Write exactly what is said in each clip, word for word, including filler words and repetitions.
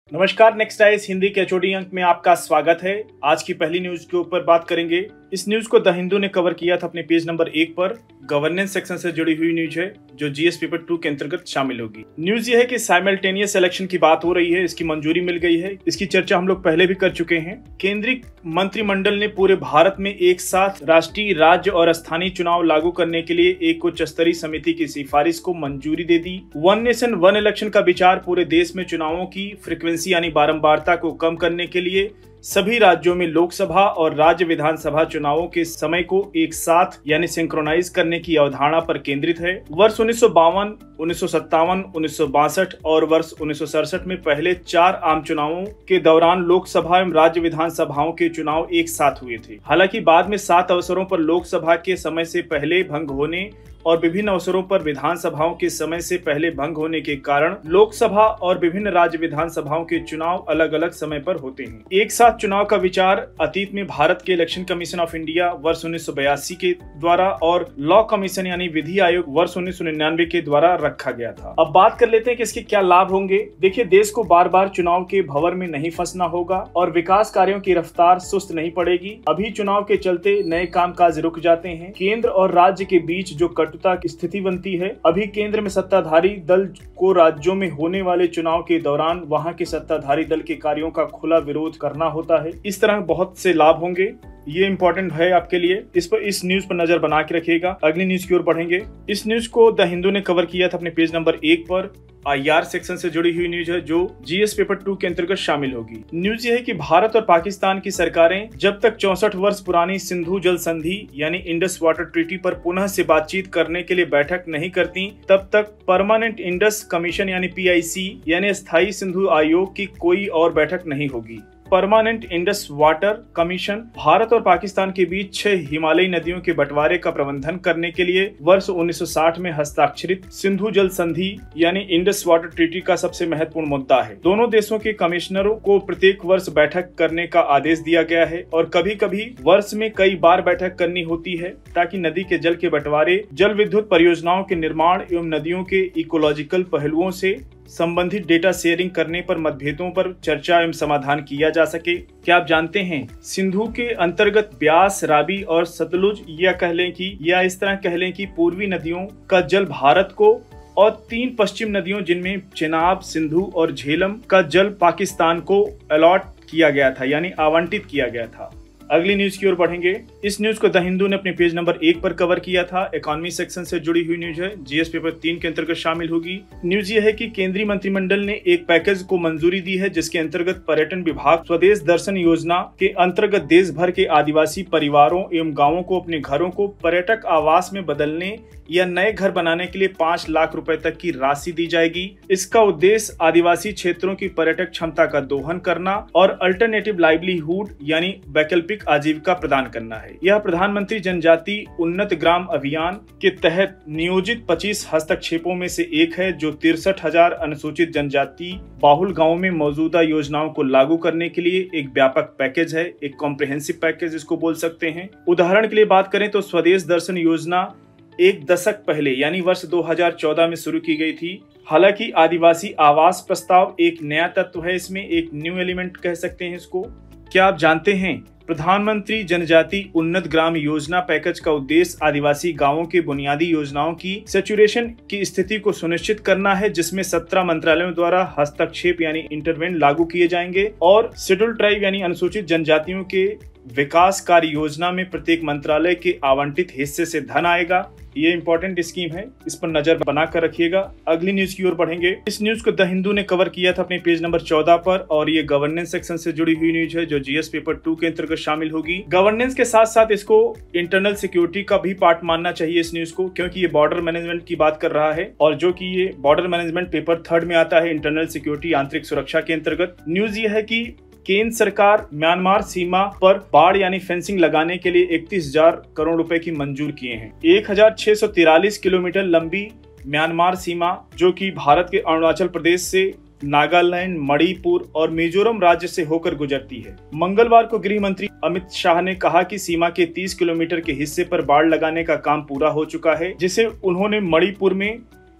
नमस्कार, next eyes Hindi के HOD अंक में आपका स्वागत है। आज की पहली न्यूज के ऊपर बात करेंगे। इस न्यूज को द हिंदू ने कवर किया था अपने पेज नंबर एक पर। गवर्नेंस सेक्शन से जुड़ी हुई न्यूज है जो जीएस पेपर टू के अंतर्गत शामिल होगी। न्यूज ये है कि साइमल्टेनियस इलेक्शन की बात हो रही है, इसकी मंजूरी मिल गई है। इसकी चर्चा हम लोग पहले भी कर चुके हैं। केंद्रीय मंत्रिमंडल ने पूरे भारत में एक साथ राष्ट्रीय, राज्य और स्थानीय चुनाव लागू करने के लिए एक उच्च स्तरीय समिति की सिफारिश को मंजूरी दे दी। वन नेशन वन इलेक्शन का विचार पूरे देश में चुनावों की फ्रीक्वेंसी यानी बारंबारता को कम करने के लिए सभी राज्यों में लोकसभा और राज्य विधानसभा चुनावों के समय को एक साथ यानी सिंक्रोनाइज करने की अवधारणा पर केंद्रित है। वर्ष उन्नीस सौ बावन, उन्नीस सौ सत्तावन, उन्नीस सौ बासठ और वर्ष उन्नीस सौ सड़सठ में पहले चार आम चुनावों के दौरान लोकसभा एवं राज्य विधानसभाओं के चुनाव एक साथ हुए थे। हालांकि बाद में सात अवसरों पर लोकसभा के समय से पहले भंग होने और विभिन्न अवसरों पर विधानसभाओं के समय से पहले भंग होने के कारण लोकसभा और विभिन्न राज्य विधानसभाओं के चुनाव अलग अलग समय पर होते हैं। एक साथ चुनाव का विचार अतीत में भारत के इलेक्शन कमीशन ऑफ इंडिया वर्ष उन्नीस सौ बयासी के द्वारा और लॉ कमीशन यानी विधि आयोग वर्ष उन्नीस सौ निन्यानवे के द्वारा रखा गया था। अब बात कर लेते हैं कि इसके क्या लाभ होंगे। देखिए, देश को बार बार चुनाव के भंवर में नहीं फंसना होगा और विकास कार्यों की रफ्तार सुस्त नहीं पड़ेगी। अभी चुनाव के चलते नए कामकाज रुक जाते हैं। केंद्र और राज्य के बीच जो की स्थिति बनती है, अभी केंद्र में सत्ताधारी दल को राज्यों में होने वाले चुनाव के दौरान वहां के सत्ताधारी दल के कार्यों का खुला विरोध करना होता है। इस तरह बहुत से लाभ होंगे। ये इंपॉर्टेंट है आपके लिए। इस पर इस न्यूज पर नजर बना के रखिएगा। अगली न्यूज की ओर बढ़ेंगे। इस न्यूज को द हिंदू ने कवर किया था अपने पेज नंबर एक पर। आईआर सेक्शन से जुड़ी हुई न्यूज है जो जीएस पेपर टू के अंतर्गत शामिल होगी। न्यूज ये है कि भारत और पाकिस्तान की सरकारें जब तक चौसठ वर्ष पुरानी सिंधु जल संधि यानी इंडस वाटर ट्रीटी पर पुनः से बातचीत करने के लिए बैठक नहीं करती, तब तक परमानेंट इंडस कमीशन यानी पीआईसी यानी स्थायी सिंधु आयोग की कोई और बैठक नहीं होगी। Permanent Indus water commission Bharat और पाकिस्तान के बीच छह हिमालयी नदियों के बंटवारे का प्रबंधन करने के लिए वर्ष उन्नीस सौ साठ में हस्ताक्षरित सिंधु जल संधि यानी इंडस वाटर ट्रीटी का सबसे महत्वपूर्ण मुद्दा है। दोनों देशों के कमिश्नरों को प्रत्येक वर्ष बैठक करने का आदेश दिया गया है और कभी कभी वर्ष में कई बार बैठक करनी होती है ताकि नदी के जल के बंटवारे, जल विद्युत परियोजनाओं के निर्माण एवं नदियों के इकोलॉजिकल पहलुओं से संबंधित डेटा शेयरिंग करने पर मतभेदों पर चर्चा एवं समाधान किया जा सके। क्या आप जानते हैं सिंधु के अंतर्गत ब्यास, रावी और सतलुज या कह लें कि या इस तरह कह लें कि पूर्वी नदियों का जल भारत को और तीन पश्चिम नदियों जिनमें चेनाब, सिंधु और झेलम का जल पाकिस्तान को अलॉट किया गया था यानी आवंटित किया गया था। अगली न्यूज की ओर बढ़ेंगे। इस न्यूज को द हिंदू ने अपने पेज नंबर एक पर कवर किया था। इकोनॉमी सेक्शन से जुड़ी हुई न्यूज है, जीएस पेपर तीन के अंतर्गत शामिल होगी। न्यूज ये है कि केंद्रीय मंत्रिमंडल ने एक पैकेज को मंजूरी दी है जिसके अंतर्गत पर्यटन विभाग स्वदेश दर्शन योजना के अंतर्गत देश भर के आदिवासी परिवारों एवं गाँवों को अपने घरों को पर्यटक आवास में बदलने या नए घर बनाने के लिए पाँच लाख रुपए तक की राशि दी जाएगी। इसका उद्देश्य आदिवासी क्षेत्रों की पर्यटक क्षमता का दोहन करना और अल्टरनेटिव लाइवलीहुड यानी वैकल्पिक आजीविका प्रदान करना है। यह प्रधानमंत्री जनजाति उन्नत ग्राम अभियान के तहत नियोजित पच्चीस हस्तक्षेपों में से एक है जो तिरसठ हजार अनुसूचित जनजाति बाहुल गाँवों में मौजूदा योजनाओं को लागू करने के लिए एक व्यापक पैकेज है, एक कॉम्प्रिहेंसिव पैकेज इसको बोल सकते हैं। उदाहरण के लिए बात करें तो स्वदेश दर्शन योजना एक दशक पहले यानी वर्ष दो हज़ार चौदह में शुरू की गई थी। हालांकि आदिवासी आवास प्रस्ताव एक नया तत्व है, इसमें एक न्यू एलिमेंट कह सकते हैं इसको। क्या आप जानते हैं प्रधानमंत्री जनजाति उन्नत ग्राम योजना पैकेज का उद्देश्य आदिवासी गांवों के बुनियादी योजनाओं की सैचुरेशन की स्थिति को सुनिश्चित करना है, जिसमें सत्रह मंत्रालयों द्वारा हस्तक्षेप यानी इंटरवेंट लागू किए जाएंगे और शेड्यूल ट्राइब यानी अनुसूचित जनजातियों के विकास कार्य योजना में प्रत्येक मंत्रालय के आवंटित हिस्से से धन आएगा। ये इंपॉर्टेंट स्कीम है, इस पर नजर बनाकर रखिएगा। अगली न्यूज की ओर बढ़ेंगे। इस न्यूज को द हिंदू ने कवर किया था अपने पेज नंबर चौदह पर और ये गवर्नेंस सेक्शन से जुड़ी हुई न्यूज है जो जीएस पेपर टू के अंतर्गत शामिल होगी। गवर्नेंस के साथ साथ इसको इंटरनल सिक्योरिटी का भी पार्ट मानना चाहिए इस न्यूज को, क्योंकि ये बॉर्डर मैनेजमेंट की बात कर रहा है और जो कि ये बॉर्डर मैनेजमेंट पेपर थर्ड में आता है इंटरनल सिक्योरिटी आंतरिक सुरक्षा के अंतर्गत। न्यूज ये है कि केंद्र सरकार म्यांमार सीमा पर बाड़ यानी फेंसिंग लगाने के लिए इकतीस हजार करोड़ रुपए की मंजूर किए हैं। एक हजार छह सौ तिरालीस किलोमीटर लंबी म्यांमार सीमा जो कि भारत के अरुणाचल प्रदेश से नागालैंड, मणिपुर और मिजोरम राज्य से होकर गुजरती है। मंगलवार को गृह मंत्री अमित शाह ने कहा कि सीमा के तीस किलोमीटर के हिस्से पर बाड़ लगाने का काम पूरा हो चुका है, जिसे उन्होंने मणिपुर में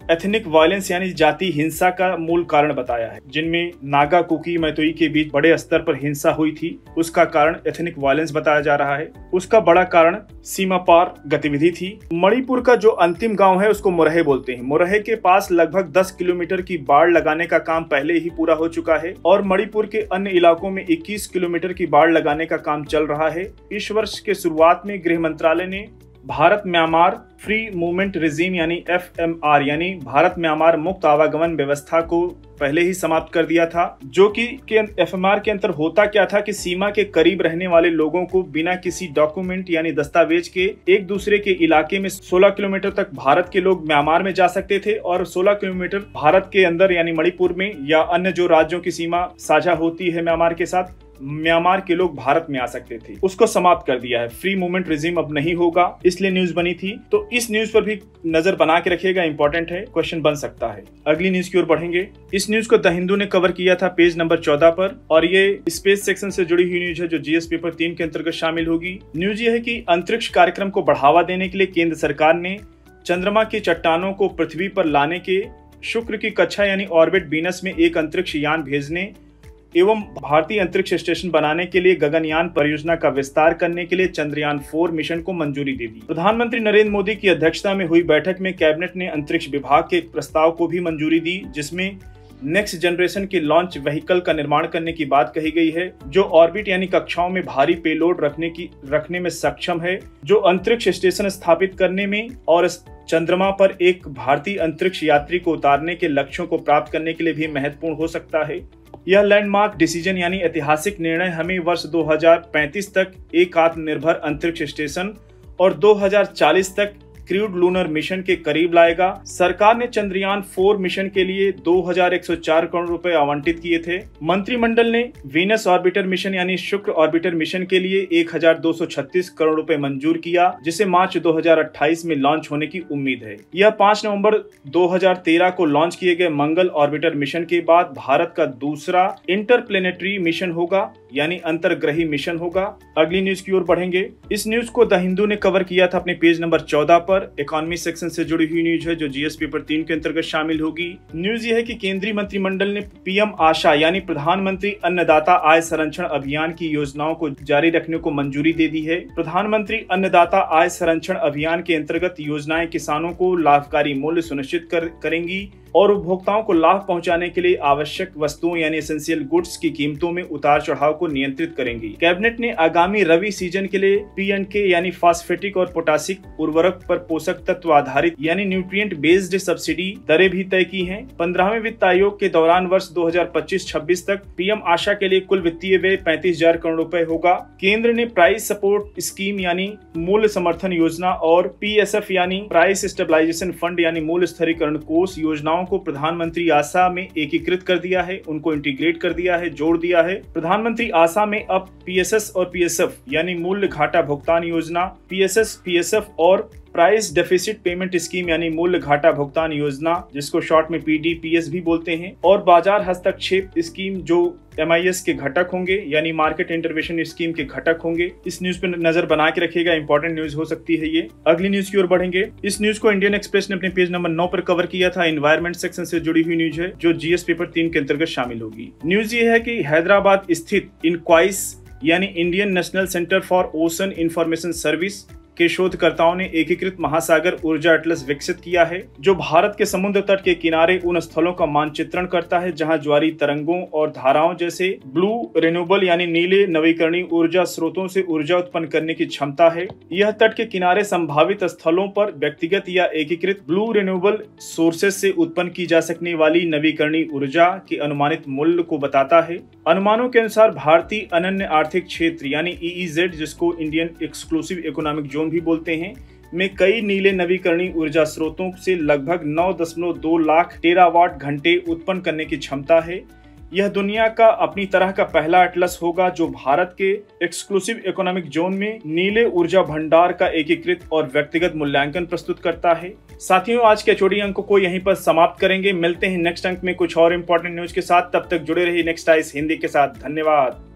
एथनिक वायलेंस यानी जाति हिंसा का मूल कारण बताया है, जिनमें नागा, कुकी, मैतेई के बीच बड़े स्तर पर हिंसा हुई थी। उसका कारण एथनिक वायलेंस बताया जा रहा है। उसका बड़ा कारण सीमा पार गतिविधि थी। मणिपुर का जो अंतिम गांव है उसको मोरहे बोलते हैं। मोरहे के पास लगभग दस किलोमीटर की बाड़ लगाने का काम पहले ही पूरा हो चुका है और मणिपुर के अन्य इलाकों में इक्कीस किलोमीटर की बाड़ लगाने का काम चल रहा है। इस वर्ष के शुरुआत में गृह मंत्रालय ने Bharat Myanmar free movement regime यानी एफ एम आर यानी भारत म्यांमार मुक्त आवागमन व्यवस्था को पहले ही समाप्त कर दिया था, जो कि एफ एम आर के अंतर होता क्या था कि सीमा के करीब रहने वाले लोगों को बिना किसी डॉक्यूमेंट यानी दस्तावेज के एक दूसरे के इलाके में सोलह किलोमीटर तक भारत के लोग म्यांमार में जा सकते थे और सोलह किलोमीटर भारत के अंदर यानी मणिपुर में या अन्य जो राज्यों की सीमा साझा होती है म्यांमार के साथ, म्यांमार के लोग भारत में आ सकते थे। उसको समाप्त कर दिया है। फ्री मूवमेंट रिजीम अब नहीं होगा, इसलिए न्यूज बनी थी। तो इस न्यूज पर भी नजर बना के रखिएगा, इंपॉर्टेंट है, क्वेश्चन बन सकता है। अगली न्यूज की ओर बढ़ेंगे। इस न्यूज को द हिंदू ने कवर किया था पेज नंबर चौदह पर और ये स्पेस सेक्शन से जुड़ी हुई न्यूज है जो जीएस पेपर तीन के अंतर्गत शामिल होगी। न्यूज ये है कि अंतरिक्ष कार्यक्रम को बढ़ावा देने के लिए केंद्र सरकार ने चंद्रमा की चट्टानों को पृथ्वी पर लाने के, शुक्र की कक्षा यानी ऑर्बिट वीनस में एक अंतरिक्ष यान भेजने एवं भारतीय अंतरिक्ष स्टेशन बनाने के लिए गगनयान परियोजना का विस्तार करने के लिए चंद्रयान फोर मिशन को मंजूरी दे दी। प्रधानमंत्री नरेंद्र मोदी की अध्यक्षता में हुई बैठक में कैबिनेट ने अंतरिक्ष विभाग के एक प्रस्ताव को भी मंजूरी दी, जिसमें नेक्स्ट जनरेशन के लॉन्च व्हीकल का निर्माण करने की बात कही गई है, जो ऑर्बिट यानी कक्षाओं में भारी पेलोड रखने की रखने में सक्षम है, जो अंतरिक्ष स्टेशन स्थापित करने में और चंद्रमा पर एक भारतीय अंतरिक्ष यात्री को उतारने के लक्ष्यों को प्राप्त करने के लिए भी महत्वपूर्ण हो सकता है। यह लैंडमार्क डिसीजन यानी ऐतिहासिक निर्णय हमें वर्ष दो हज़ार पैंतीस तक एक आत्मनिर्भर अंतरिक्ष स्टेशन और दो हज़ार चालीस तक क्रूड लूनर मिशन के करीब लाएगा। सरकार ने चंद्रयान फोर मिशन के लिए दो हज़ार एक सौ चार करोड़ रुपए आवंटित किए थे। मंत्रिमंडल ने वीनस ऑर्बिटर मिशन यानी शुक्र ऑर्बिटर मिशन के लिए एक हज़ार दो सौ छत्तीस करोड़ रुपए मंजूर किया, जिसे मार्च दो हज़ार अट्ठाईस में लॉन्च होने की उम्मीद है। यह पाँच नवंबर दो हज़ार तेरह को लॉन्च किए गए मंगल ऑर्बिटर मिशन के बाद भारत का दूसरा इंटरप्लेनेटरी मिशन होगा यानी अंतरग्रही मिशन होगा। अगली न्यूज की ओर बढ़ेंगे। इस न्यूज को द हिंदू ने कवर किया था अपने पेज नंबर चौदह पर। इकोनॉमी सेक्शन से जुड़ी हुई न्यूज है जो जीएस पेपर तीन के अंतर्गत शामिल होगी। न्यूज ये है कि केंद्रीय मंत्रिमंडल ने पीएम आशा यानी प्रधानमंत्री अन्नदाता आय संरक्षण अभियान की योजनाओं को जारी रखने को मंजूरी दे दी है। प्रधानमंत्री अन्नदाता आय संरक्षण अभियान के अंतर्गत योजनाएं किसानों को लाभकारी मूल्य सुनिश्चित कर, करेंगी और उपभोक्ताओं को लाभ पहुंचाने के लिए आवश्यक वस्तुओं यानी एसेंशियल गुड्स की कीमतों में उतार चढ़ाव को नियंत्रित करेंगी। कैबिनेट ने आगामी रबी सीजन के लिए पी एन के यानी फास्फेटिक और पोटासिक उर्वरक पर पोषक तत्व आधारित यानी न्यूट्रिएंट बेस्ड सब्सिडी दरें भी तय की हैं। पंद्रहवें वित्त आयोग के दौरान वर्ष दो हज़ार पच्चीस छब्बीस तक पीएम आशा के लिए कुल वित्तीय व्यय पैंतीस हजार करोड़ रुपए होगा। केंद्र ने प्राइस सपोर्ट स्कीम यानी मूल्य समर्थन योजना और पी एस एफ यानी प्राइस स्टेबलाइजेशन फंड यानी मूल्य स्थिरीकरण कोष योजनाओं को प्रधानमंत्री आशा में एकीकृत कर दिया है, उनको इंटीग्रेट कर दिया है, जोड़ दिया है। प्रधानमंत्री आशा में अब पी एस एस और पी एस एफ यानी मूल्य घाटा भुगतान योजना, P S S, P S F और प्राइस डेफिसिट पेमेंट स्कीम यानी मूल्य घाटा भुगतान योजना, जिसको शॉर्ट में पी डी पी एस भी बोलते हैं, और बाजार हस्तक्षेप स्कीम जो एम आई एस के घटक होंगे यानी मार्केट इंटरवेंशन स्कीम के घटक होंगे। इस न्यूज पर नजर बना के रखिएगा, इंपॉर्टेंट न्यूज हो सकती है ये। अगली न्यूज की ओर बढ़ेंगे। इस न्यूज को इंडियन एक्सप्रेस ने अपने पेज नंबर नौ पर कवर किया था। एनवायरमेंट सेक्शन से जुड़ी हुई न्यूज है जो जीएस पेपर तीन के अंतर्गत शामिल होगी। न्यूज ये है कि हैदराबाद स्थित इनक्वाइस यानी Indian national centre for ocean information service के शोधकर्ताओं ने एकीकृत महासागर ऊर्जा एटलस विकसित किया है, जो भारत के समुद्र तट के किनारे उन स्थलों का मानचित्रण करता है जहां ज्वारी तरंगों और धाराओं जैसे ब्लू रिन्यूएबल यानी नीले नवीकरणीय ऊर्जा स्रोतों से ऊर्जा उत्पन्न करने की क्षमता है। यह तट के किनारे संभावित स्थलों पर व्यक्तिगत या एकीकृत ब्लू रिन्यूएबल सोर्सेज से उत्पन्न की जा सकने वाली नवीकरणीय ऊर्जा के अनुमानित मूल्य को बताता है। अनुमानों के अनुसार भारतीय अनन्य आर्थिक क्षेत्र यानी ई ई जेड, जिसको इंडियन एक्सक्लूसिव इकोनॉमिक जोन भी बोलते हैं, में कई नीले नवीकरणीय ऊर्जा स्रोतों से लगभग नौ दशमलव दो लाख टेरावाट घंटे उत्पन्न करने की क्षमता है। यह दुनिया का अपनी तरह का पहला एटलस होगा जो भारत के एक्सक्लूसिव इकोनॉमिक जोन में नीले ऊर्जा भंडार का एकीकृत और व्यक्तिगत मूल्यांकन प्रस्तुत करता है। साथियों, आज के एचओडी अंक को यहीं पर समाप्त करेंगे। मिलते हैं नेक्स्ट अंक में कुछ और इंपॉर्टेंट न्यूज के साथ। तब तक जुड़े रहिए नेक्स्ट आइज हिंदी के साथ। धन्यवाद।